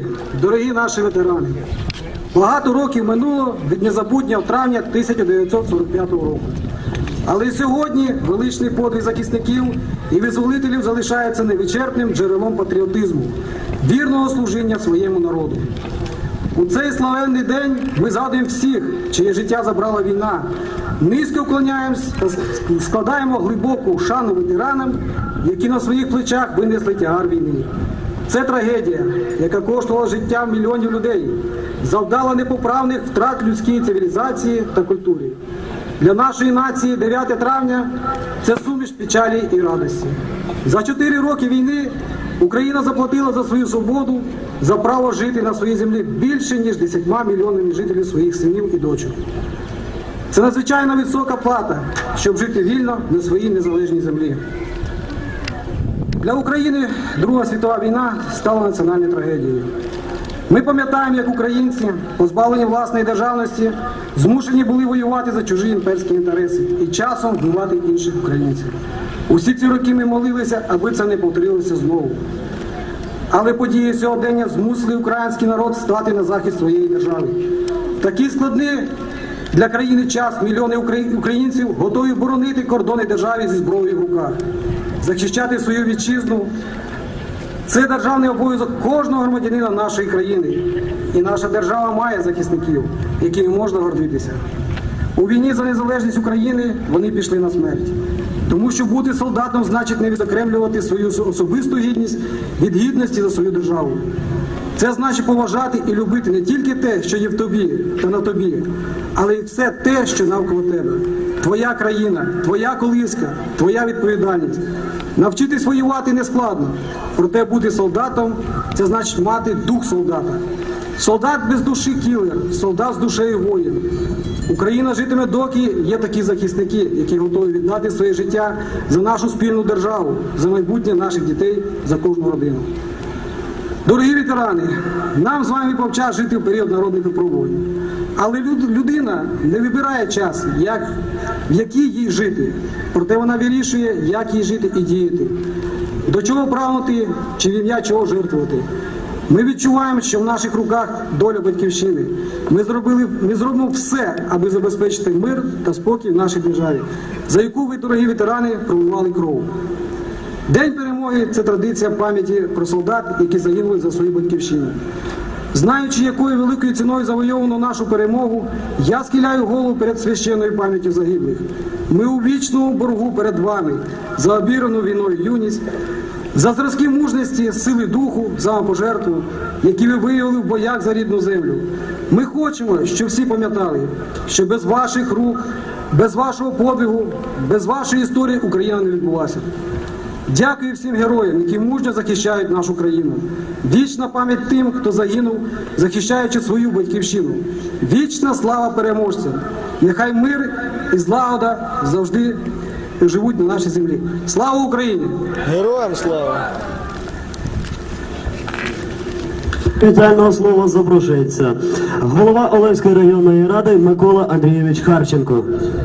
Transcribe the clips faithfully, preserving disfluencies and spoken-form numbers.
дорогі наші ветерани, багато років минуло від незабутнього травня тисяча дев'ятсот сорок п'ятого року. Але сьогодні величний подвиг захисників і визволителів залишається невичерпним джерелом патріотизму, вірного служіння своєму народу. У цей славетний день ми згадуємо всіх, чиє життя забрала війна, низько вклоняємось та складаємо глибоку шану ветеранам, які на своїх плечах винесли тягар війни. Це трагедія, яка коштувала життя мільйонів людей, завдала непоправних втрат людській цивілізації та культурі. Для нашої нації дев'яте травня – це суміш печалі і радості. За чотири роки війни Україна заплатила за свою свободу, за право жити на своїй землі більше, ніж десятьма мільйонами жителів своїх синів і дочок. Це надзвичайно висока плата, щоб жити вільно на своїй незалежній землі. Для України Друга світова війна стала національною трагедією. Ми пам'ятаємо, як українці, позбавлені власної державності, змушені були воювати за чужі імперські інтереси і часом вбивати інших українців. Усі ці роки ми молилися, аби це не повторилося знову. Але події сьогодення змусили український народ стати на захист своєї держави. В такий складний для країни час мільйони українців готові боронити кордони держави зі зброєю в руках, захищати свою вітчизну. Це державний обов'язок кожного громадянина нашої країни. І наша держава має захисників, якими можна гордитися. У війні за незалежність України вони пішли на смерть. Тому що бути солдатом значить не відокремлювати свою особисту гідність від гідності за свою державу. Це значить поважати і любити не тільки те, що є в тобі та на тобі, але й все те, що навколо тебе. Твоя країна, твоя колиска, твоя відповідальність. Навчитись воювати не складно, проте бути солдатом – це значить мати дух солдата. Солдат без душі – кілер, солдат з душею – воїн. Україна житиме доки є такі захисники, які готові віддати своє життя за нашу спільну державу, за майбутнє наших дітей, за кожну родину. Дорогі ветерани, нам з вами випав час жити в період народних випробувань. Але людина не вибирає час, як, в якій їй жити. Проте вона вирішує, як їй жити і діяти. До чого прагнути, чи в ім'я чого жертвувати. Ми відчуваємо, що в наших руках доля батьківщини. Ми, зробили, ми зробимо все, аби забезпечити мир та спокій в нашій державі, за яку ви, дорогі ветерани, проливали кров. День перемоги – це традиція пам'яті про солдат, які загинули за свою батьківщину. Знаючи, якою великою ціною завойовано нашу перемогу, я схиляю голову перед священною пам'яттю загиблих. Ми у вічному боргу перед вами за обірану війною юність, за зразки мужності, сили духу, самопожертву, які ви виявили в боях за рідну землю. Ми хочемо, щоб всі пам'ятали, що без ваших рук, без вашого подвигу, без вашої історії Україна не відбулася. Дякую всім героям, які мужньо захищають нашу країну. Вічна пам'ять тим, хто загинув, захищаючи свою батьківщину. Вічна слава переможцям. Нехай мир і злагода завжди живуть на нашій землі. Слава Україні! Героям слава! Спеціального слова запрошується голова Олевської районної ради Микола Андрійович Харченко.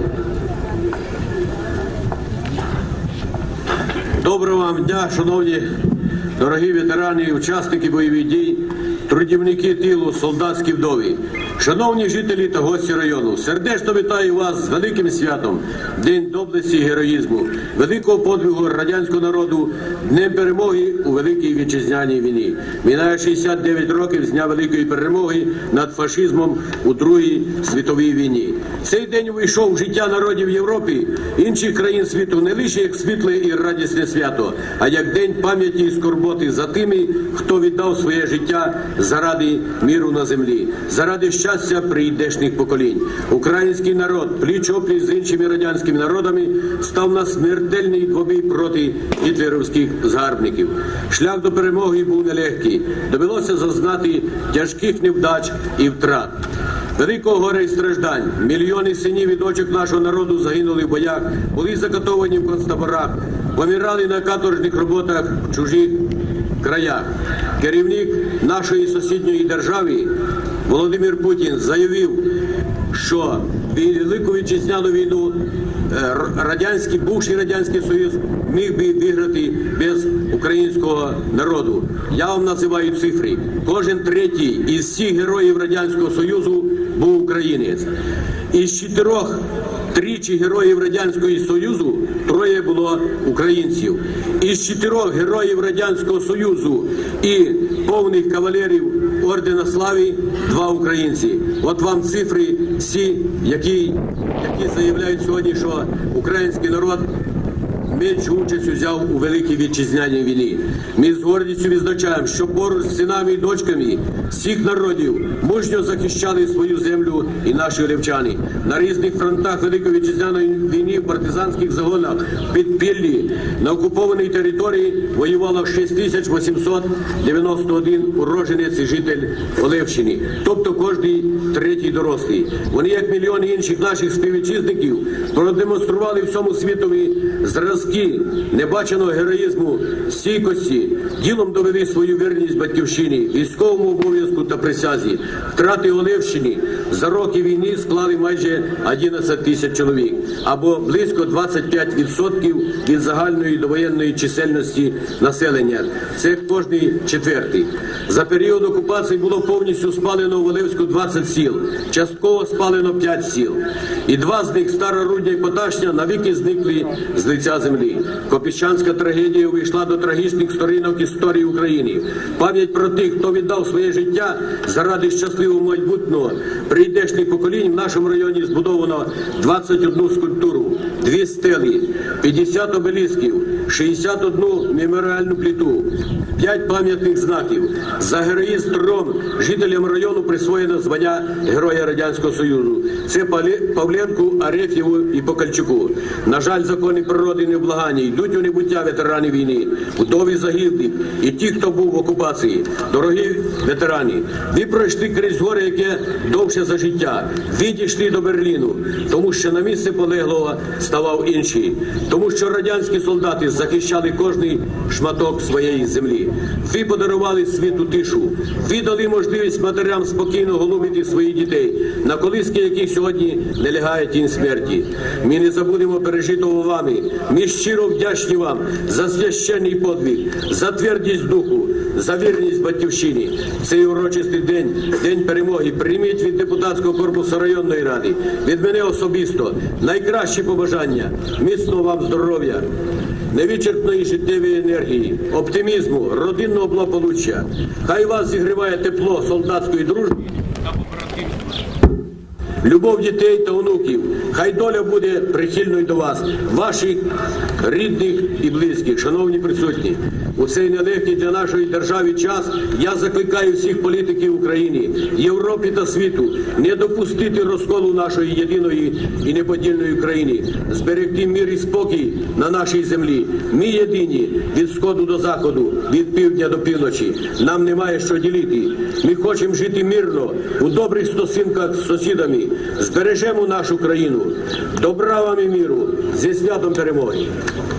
Доброго вам дня, шановні дорогі ветерани, учасники бойових дій, трудівники тилу, солдатські вдові, шановні жителі та гості району, сердечно вітаю вас з великим святом, День доблесті і героїзму, великого подвигу радянського народу, Днем перемоги у Великій Вітчизняній війні. Минає шістдесят дев'ять років з дня Великої перемоги над фашизмом у Другій світовій війні. Цей день увійшов в життя народів Європи, інших країн світу не лише як світле і радісне свято, а як день пам'яті і скорботи за тими, хто віддав своє життя заради миру на землі, заради щастя прийдешніх поколінь. Український народ, пліч-опліч з іншими радянськими народами, став на смертельний двобій проти гітлерівських згарбників. Шлях до перемоги був нелегкий. Довелося зазнати тяжких невдач і втрат. Великого горя і страждань. Мільйони синів і дочок нашого народу загинули в боях, були закатовані в концтаборах, помирали на каторжних роботах в чужих краях. Керівник нашої сусідньої держави Володимир Путін заявив, що Велику Вітчизняну війну радянський, бувший Радянський Союз міг би виграти без українського народу. Я вам називаю цифри. Кожен третій із всіх героїв Радянського Союзу був українець. Із чотирьох тричі героїв Радянського Союзу троє було українців. Із чотирьох героїв Радянського Союзу і повних кавалерів Ордена Слави два українці. От вам цифри всі, які, які заявляють сьогодні, що український народ меншу участь взяв у Великій Вітчизняній війні. Ми з гордістю відзначаємо, що поруч з синами і дочками всіх народів мужньо захищали свою землю і наші олівчани. На різних фронтах Великої Вітчизняної війни, в партизанських загонах, в підпіллі, на окупованій території воювало шість тисяч вісімсот дев'яносто один уродженець і житель Олевщини. Тобто кожний третій дорослий. Вони, як мільйони інших наших співвітчизників, продемонстрували всьому світові зразки небаченого героїзму, стійкості, ділом довели свою вірність батьківщині, військовому обов'язку та присязі. Втрати Олевщини за роки війни склали майже одинадцять тисяч чоловік, або близько двадцять п'ять відсотків від загальної довоєнної чисельності населення. Це кожний четвертий. За період окупації було повністю спалено в Олевську двадцять сіл, частково спалено п'ять сіл. І два з них, Стара Рудня і Поташня, навіки зникли з лиця землі. Копіщанська трагедія увійшла до трагічних сторінок історії України. Пам'ять про тих, хто віддав своє життя заради щасливого майбутнього прийдешніх поколінь, в нашому районі збудовано двадцять одну скульптуру, дві стели, п'ятдесят обелісків, шістдесят одну меморіальну плиту, п'ять пам'ятних знаків. За героїзм трьом жителям району присвоєно звання Героя Радянського Союзу. Це Павленку, Ареф'єву і Покальчуку. На жаль, закони природи невблаганні, йдуть у небуття ветерани війни, вдові загиблих і ті, хто був в окупації. Дорогі ветерани, ви пройшли крізь горе, яке довше за життя. Ви дійшли до Берліну, тому що на місце полеглого ставав інший. Тому що радянські солдати захищали кожний шматок своєї землі. Ви подарували світу тишу. Ви дали можливість матерям спокійно голубити своїх дітей, на колиски яких сьогодні не лягає тінь смерті. Ми не забудемо пережитого вами. Ми щиро вдячні вам за священний подвиг, за твердість духу, за вірність батьківщині. Цей урочистий день, день перемоги, прийміть від депутатського корпусу районної ради, від мене особисто, найкращі побажання, міцного вам здоров'я, невичерпної життєвої енергії, оптимізму, родинного благополуччя. Хай вас зігріває тепло солдатської дружби та побратимства. Любов дітей та онуків. Хай доля буде прихильною до вас, ваших рідних і близьких. Шановні присутні, у цей нелегкий для нашої держави час я закликаю всіх політиків України, Європи та світу не допустити розколу нашої єдиної і неподільної країни, зберегти мир і спокій на нашій землі. Ми єдині від сходу до заходу, від півдня до півночі. Нам немає що ділити. Ми хочемо жити мирно, у добрих стосунках з сусідами. Збережемо нашу країну. Добра вам і миру. Зі святом перемоги.